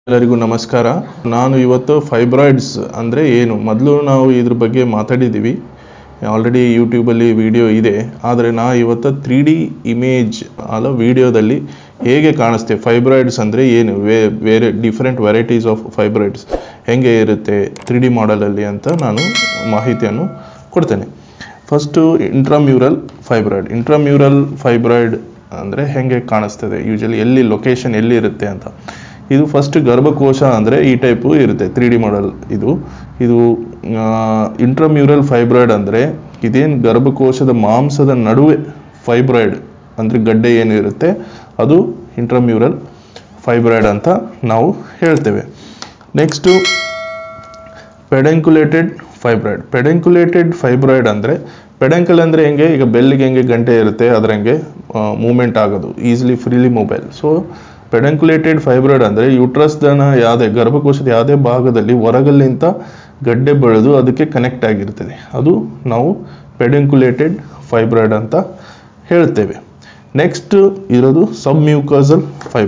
ಎಲ್ಲರಿಗೂ ನಮಸ್ಕಾರ. ನಾನು ಇವತ್ತು ಫೈಬ್ರಾಯ್ಡ್ಸ್ ಅಂದರೆ ಏನು ಮೊದಲು ನಾವು ಇದ್ರ ಬಗ್ಗೆ ಮಾತಾಡಿದ್ದೀವಿ. ಆಲ್ರೆಡಿ ಯೂಟ್ಯೂಬಲ್ಲಿ ವಿಡಿಯೋ ಇದೆ. ಆದರೆ ಇವತ್ತು 3D ಇಮೇಜ್ ಅಲ್ಲ ವಿಡಿಯೋದಲ್ಲಿ ಹೇಗೆ ಕಾಣಿಸ್ತೆ ಫೈಬ್ರಾಯ್ಡ್ಸ್ ಅಂದರೆ ಏನು, ಬೇರೆ ಡಿಫ್ರೆಂಟ್ ವೆರೈಟೀಸ್ ಆಫ್ ಫೈಬ್ರಾಯ್ಡ್ಸ್ ಹೇಗೆ ಇರುತ್ತೆ 3D ಮಾಡಲಲ್ಲಿ ಅಂತ ನಾನು ಮಾಹಿತಿಯನ್ನು ಕೊಡ್ತೇನೆ. ಫಸ್ಟು ಇಂಟ್ರಾಮ್ಯೂರಲ್ ಫೈಬ್ರಾಯ್ಡ್ ಅಂದರೆ ಹೇಗೆ ಕಾಣಿಸ್ತದೆ, ಯೂಶಲಿ ಎಲ್ಲಿ ಲೊಕೇಶನ್ ಎಲ್ಲಿ ಇರುತ್ತೆ ಅಂತ. ಇದು ಫಸ್ಟ್ ಗರ್ಭಕೋಶ ಅಂದರೆ ಈ ಟೈಪು ಇರುತ್ತೆ 3D ಮಾಡಲ್. ಇದು ಇಂಟ್ರಾಮ್ಯೂರಲ್ ಫೈಬ್ರಾಯ್ಡ್ ಅಂದರೆ ಇದೇನು ಗರ್ಭಕೋಶದ ಮಾಂಸದ ನಡುವೆ ಫೈಬ್ರಾಯ್ಡ್ ಅಂದರೆ ಗಡ್ಡೆ ಏನಿರುತ್ತೆ ಅದು ಇಂಟ್ರಾಮ್ಯೂರಲ್ ಫೈಬ್ರಾಯ್ಡ್ ಅಂತ ನಾವು ಹೇಳ್ತೇವೆ. ನೆಕ್ಸ್ಟು ಪೆಡೆಂಕ್ಯುಲೇಟೆಡ್ ಫೈಬ್ರಾಯ್ಡ್ ಅಂದರೆ ಪೆಡೆಂಕಲ್ ಅಂದರೆ ಹೆಂಗೆ, ಈಗ ಬೆಲ್ಲಿಗೆ ಹೆಂಗೆ ಗಂಟೆ ಇರುತ್ತೆ ಅದರಂಗೆ ಮೂಮೆಂಟ್ ಆಗೋದು, easily freely mobile. So pedunculated fibroid ಅಂದರೆ ಯುಟ್ರಸ್ದನ ಯಾವುದೇ ಗರ್ಭಕೋಶದ ಯಾವುದೇ ಭಾಗದಲ್ಲಿ ಹೊರಗಲ್ಲಿಂದ ಗಡ್ಡೆ ಬೆಳೆದು ಅದಕ್ಕೆ ಕನೆಕ್ಟ್ ಆಗಿರ್ತದೆ, ಅದು ನಾವು ಪೆಡೆಂಕ್ಯುಲೇಟೆಡ್ ಫೈಬ್ರಾಯ್ಡ್ ಅಂತ ಹೇಳ್ತೇವೆ. ನೆಕ್ಸ್ಟ್ ಇರೋದು ಸಬ್ಮ್ಯೂಕೋಸಲ್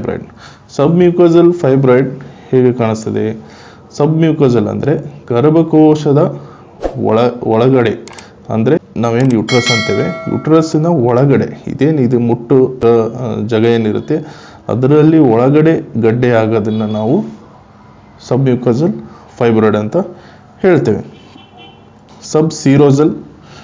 ಫೈಬ್ರಾಯ್ಡ್ ಹೇಗೆ ಕಾಣಿಸ್ತದೆ. ಸಬ್ಮ್ಯೂಕೋಸಲ್ ಅಂದರೆ ಗರ್ಭಕೋಶದ ಒಳಗಡೆ ಅಂದರೆ ನಾವೇನು ಯುಟ್ರಸ್ ಅಂತೇವೆ, ಯುಟ್ರಸ್ಸಿನ ಒಳಗಡೆ ಇದು ಮುಟ್ಟು ಜಾಗ ಏನಿರುತ್ತೆ ಅದರಲ್ಲಿ ಒಳಗಡೆ ಗಡ್ಡೆ ಆಗೋದನ್ನು ನಾವು ಸಬ್ಮ್ಯೂಕೋಸಲ್ ಫೈಬ್ರಾಯ್ಡ್ ಅಂತ ಹೇಳ್ತೇವೆ. ಸಬ್ಸೀರೋಸಲ್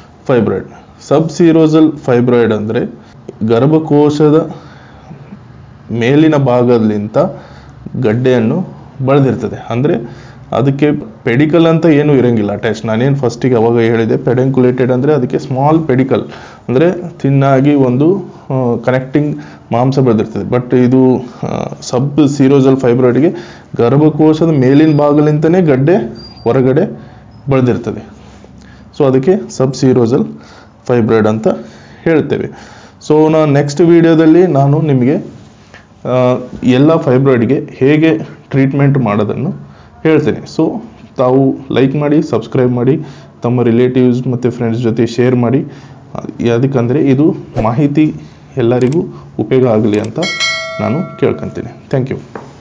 ಫೈಬ್ರಾಯ್ಡ್ ಅಂದರೆ ಗರ್ಭಕೋಶದ ಮೇಲಿನ ಭಾಗದಿಂದ ಗಡ್ಡೆಯನ್ನು ಬೆಳೆದಿರ್ತದೆ. ಅಂದರೆ ಅದಕ್ಕೆ ಪೆಡಿಕಲ್ ಅಂತ ಏನೂ ಇರೋಂಗಿಲ್ಲ ಅಟ್ಯಾಚ್. ನಾನೇನು ಫಸ್ಟಿಗೆ ಅವಾಗ ಹೇಳಿದೆ ಪೆಡೆಂಕ್ಯುಲೇಟೆಡ್ ಅಂದರೆ ಅದಕ್ಕೆ ಸ್ಮಾಲ್ ಪೆಡಿಕಲ್ ಅಂದರೆ ತಿನ್ನಾಗಿ ಒಂದು ಕನೆಕ್ಟಿಂಗ್ ಮಾಂಸ ಬೆಳೆದಿರ್ತದೆ. ಬಟ್ ಇದು ಸಬ್ ಸೀರೋಸಲ್ ಫೈಬ್ರಾಯ್ಡ್ಗೆ ಗರ್ಭಕೋಶದ ಮೇಲಿನ ಭಾಗಲಿಂದನೇ ಗಡ್ಡೆ ಹೊರಗಡೆ ಬೆಳೆದಿರ್ತದೆ. ಸೊ ಅದಕ್ಕೆ ಸಬ್ ಸೀರೋಸಲ್ ಫೈಬ್ರಾಯ್ಡ್ ಅಂತ ಹೇಳ್ತೇವೆ. ಸೊ ನಾನು ನೆಕ್ಸ್ಟ್ ವಿಡಿಯೋದಲ್ಲಿ ನಾನು ನಿಮಗೆ ಎಲ್ಲ ಫೈಬ್ರಾಯ್ಡ್ಗೆ ಹೇಗೆ ಟ್ರೀಟ್ಮೆಂಟ್ ಮಾಡೋದನ್ನು ಹೇಳ್ತೇನೆ. ಸೊ ತಾವು ಲೈಕ್ ಮಾಡಿ, ಸಬ್ಸ್ಕ್ರೈಬ್ ಮಾಡಿ, ತಮ್ಮ ರಿಲೇಟಿವ್ಸ್ ಮತ್ತು ಫ್ರೆಂಡ್ಸ್ ಜೊತೆ ಶೇರ್ ಮಾಡಿ. ಅದಕ್ಕಂದರೆ ಇದು ಮಾಹಿತಿ ಎಲ್ಲರಿಗೂ ಉಪಯೋಗ ಆಗಲಿ ಅಂತ ನಾನು ಕೇಳ್ಕೊತೀನಿ. Thank you.